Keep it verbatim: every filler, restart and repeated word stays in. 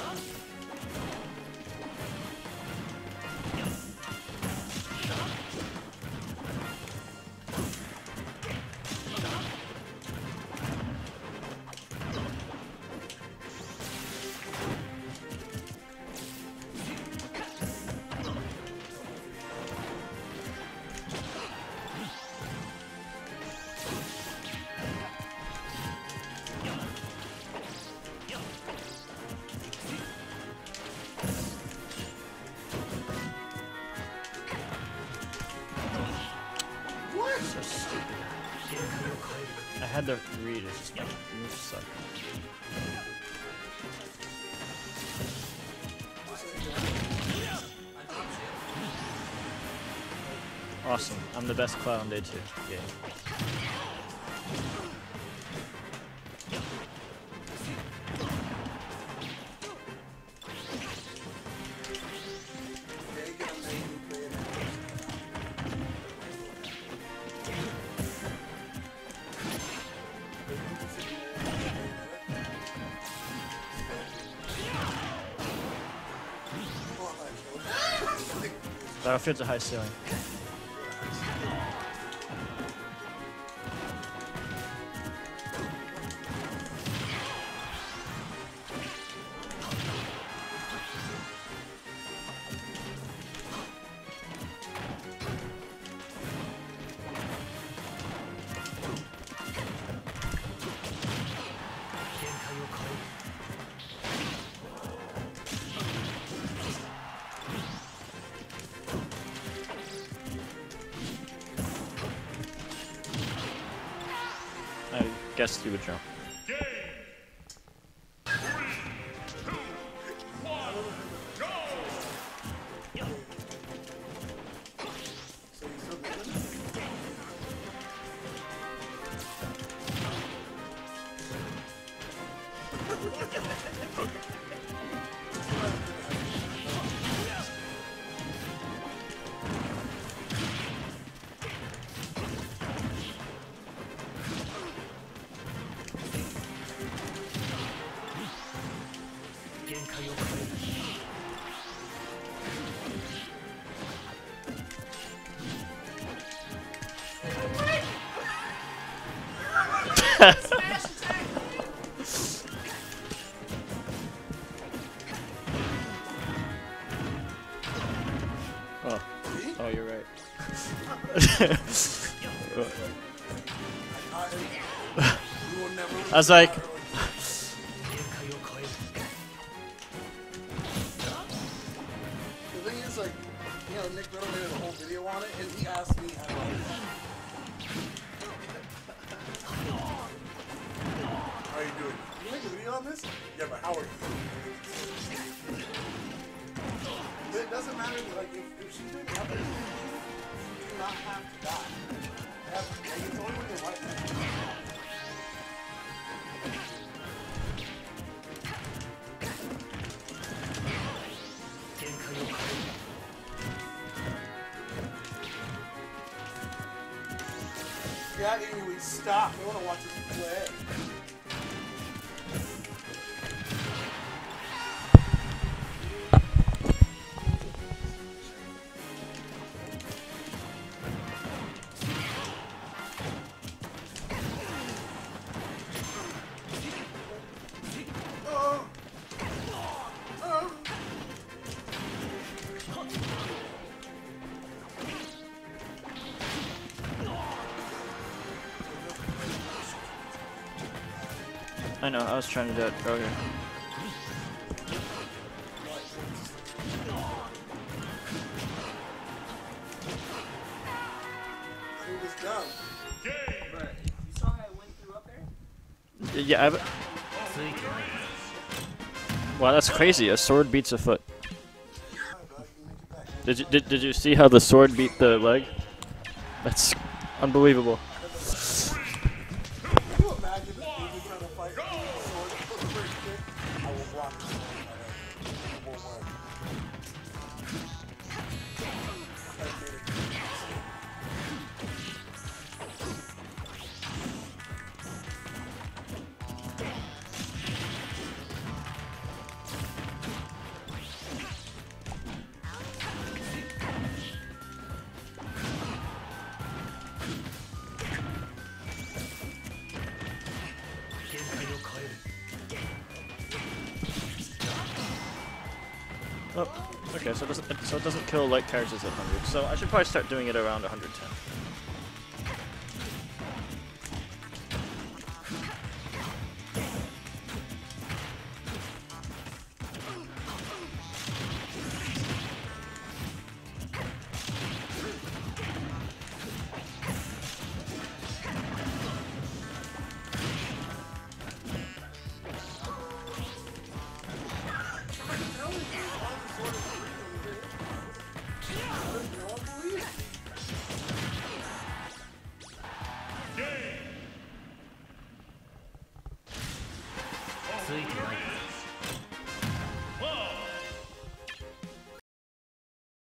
So stupid. I had the read, it's just like, you suck. Awesome. I'm the best Cloud on day two. Yeah. Battlefield's a high ceiling. I guess you would jump. Oh, oh, you're right. I was like, The thing is, like, you know, Nick Riddle made a whole video on it, and he asked me how I like it. How are you doing? You make a video on this? Yeah, but how are you? But it doesn't matter, like, if, if she's doing nothing, you do not have to die. Have, like, it's only when you're like that. Yeah, anyway, stop. I want to watch this play. I know, I was trying to do it earlier. It was dumb. Right. You saw how I went through up there? Yeah, I've... Wow, that's crazy. A sword beats a foot. Did you, did, did you see how the sword beat the leg? That's unbelievable. Can you imagine if we were trying to fight with a sword with a first kick? I will block the sword in my head. It won't work. I did it. Oh, okay, so it doesn't so it doesn't kill light characters at one hundred. So I should probably start doing it around one hundred ten.